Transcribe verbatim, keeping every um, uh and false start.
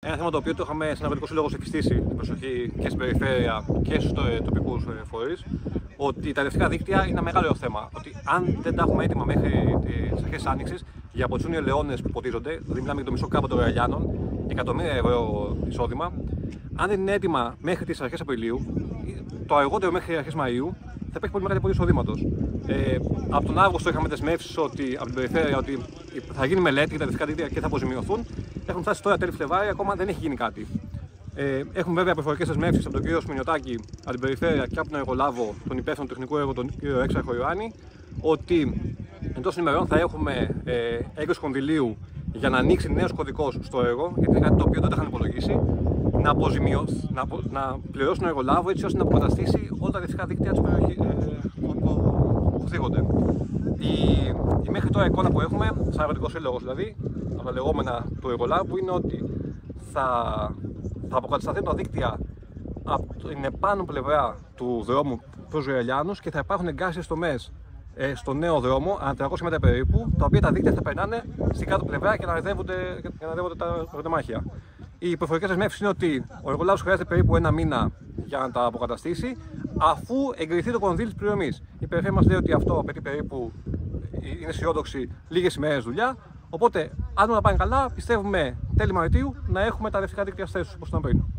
Ένα θέμα το οποίο το είχαμε στην Αγροτικό Σύλλογο επιστήσει την προσοχή και στην περιφέρεια και στους τοπικούς φορείς, ότι τα ελευτικά δίκτυα είναι ένα μεγάλο θέμα. Ότι αν δεν τα έχουμε έτοιμα μέχρι τις αρχές της Άνοιξης για ποτσούνιο ελαιώνες που ποτίζονται, δηλαδή μιλάμε για το μισό κάμπο των Ρεαλιάνων, εκατομμύρια ευρώ εισόδημα, αν δεν είναι έτοιμα μέχρι τις αρχές Απριλίου, το αργότερο μέχρι αρχές Μαΐου, θα υπάρχει πολύ μεγάλη πωλή εισοδήματος. Ε, από τον Αύγουστο είχαμε δεσμεύσεις ότι, από την περιφέρεια ότι θα γίνει μελέτη για τα ελευτικά δίκτυα και θα αποζημιωθούν. Έχουν φτάσει τώρα τέλη Φλεβάρι, ακόμα δεν έχει γίνει κάτι. Ε, έχουμε βέβαια προφορικές δεσμεύσεις από τον κύριο Σμινιωτάκη, από την περιφέρεια και από τον εργολάβο, τον υπεύθυνο τεχνικού έργου, τον κύριο Έξαρχο Ιωάννη, ότι εντός ημερών θα έχουμε ε, έγκριση κονδυλίου για να ανοίξει νέος κωδικός στο έργο, γιατί είναι κάτι το οποίο δεν το είχαν υπολογίσει, να, να, να πληρώσει τον εργολάβο έτσι ώστε να αποκαταστήσει όλα τα ελευτικά δίκτυα της περιοχής ε, που θίγονται. Η, η μέχρι τώρα εικόνα που έχουμε, σαν Αγροτικό Σύλλογο δηλαδή, από τα λεγόμενα του εργολάβου, είναι ότι θα, θα αποκατασταθούν τα δίκτυα από την επάνω πλευρά του δρόμου προς Ρεαλιάνους και θα υπάρχουν εγκάρσιες τομές ε, στο νέο δρόμο, ανά τριακόσια μέτρα περίπου, τα οποία τα δίκτυα θα περνάνε στην κάτω πλευρά και να αναδεύονται τα αγροτεμάχια. Οι προφορικές δεσμεύσεις είναι ότι ο εργολάβος χρειάζεται περίπου ένα μήνα για να τα αποκαταστήσει, αφού εγκριθεί το κονδύλι της πληρωμής. Η περιφέρεια μας λέει ότι αυτό απαιτεί περίπου, είναι αισιόδοξη, λίγες ημέρες δουλειά. Οπότε, αν όλα πάνε καλά, πιστεύουμε τέλη Μαρτίου να έχουμε τα ελευτικά δίκτυα στέσεις όπως ήταν πριν.